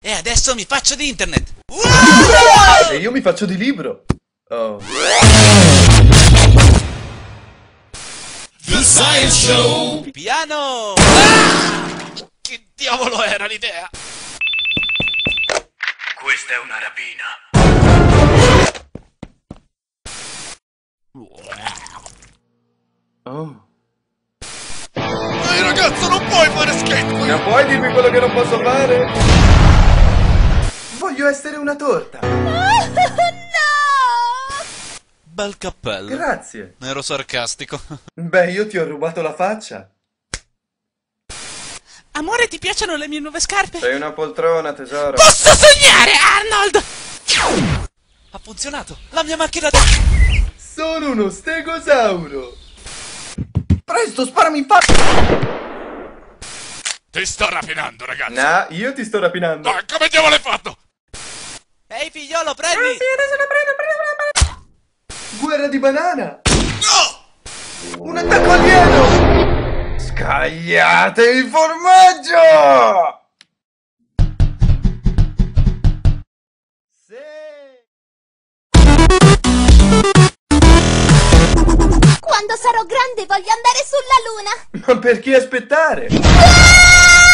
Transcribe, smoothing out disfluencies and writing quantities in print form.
E adesso mi faccio di internet. E io mi faccio di libro. Oh. The Science Show! Piano! Che diavolo era l'idea? Questa è una rapina. Oh. Ehi ragazzo, non puoi fare skate qui! Non puoi dirmi quello che non posso fare? Voglio essere una torta. Bel cappello. Grazie. Ero sarcastico. Beh, io ti ho rubato la faccia. Amore, ti piacciono le mie nuove scarpe? Sei una poltrona, tesoro. Posso sognare, Arnold! Ha funzionato! La mia macchina da... Sono uno stegosauro. Presto, sparami in faccia. Ti sto rapinando, ragazzo! No, io ti sto rapinando. Ma come diavolo l'hai fatto? Ehi figliolo, prendi! Guerra di banana. No! Un attacco alieno. Scagliate il formaggio. Quando sarò grande voglio andare sulla luna! Ma perché aspettare? Ah!